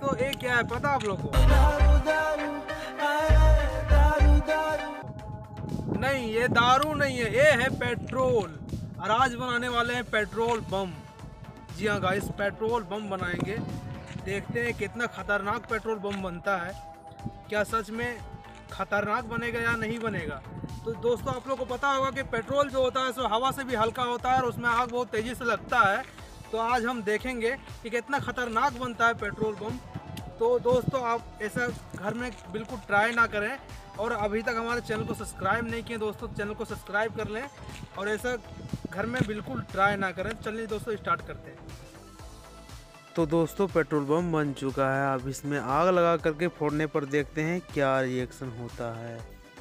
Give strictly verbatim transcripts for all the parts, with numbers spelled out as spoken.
दोस्तों ये क्या है पता आप लोगों को? नहीं, ये दारू नहीं है, ये है पेट्रोल। और आज बनाने वाले हैं पेट्रोल बम। जी हाँ गाइस, पेट्रोल बम बनाएंगे। देखते हैं कितना खतरनाक पेट्रोल बम बनता है। क्या सच में खतरनाक बनेगा या नहीं बनेगा? तो दोस्तों आप लोग को पता होगा कि पेट्रोल जो होता है सो हवा से भी हल्का होता है और उसमें आग बहुत तेज़ी से लगता है। तो आज हम देखेंगे कि कितना खतरनाक बनता है पेट्रोल बम। तो दोस्तों आप ऐसा घर में बिल्कुल ट्राई ना करें, और अभी तक हमारे चैनल को सब्सक्राइब नहीं किए दोस्तों, चैनल को सब्सक्राइब कर लें और ऐसा घर में बिल्कुल ट्राई ना करें। चलिए दोस्तों स्टार्ट करते हैं। तो दोस्तों पेट्रोल बम बन चुका है। अब इसमें आग लगा करके फोड़ने पर देखते हैं क्या रिएक्शन होता है।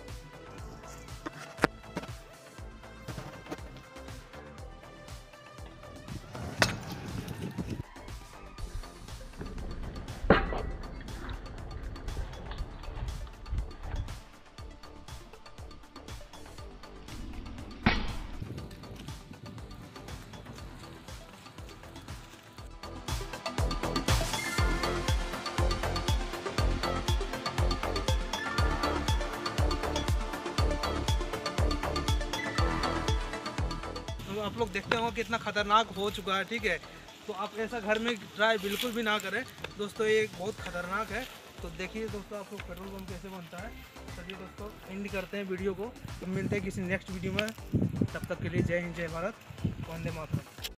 तो आप लोग देखते होंगे कितना खतरनाक हो चुका है, ठीक है। तो आप ऐसा घर में ट्राई बिल्कुल भी ना करें दोस्तों, ये बहुत खतरनाक है। तो देखिए दोस्तों आप लोग पेट्रोल बम कैसे बनता है। चलिए दोस्तों एंड करते हैं वीडियो को, तो मिलते हैं किसी नेक्स्ट वीडियो में। तब तक के लिए जय हिंद, जय भारत, वंदे मातरम।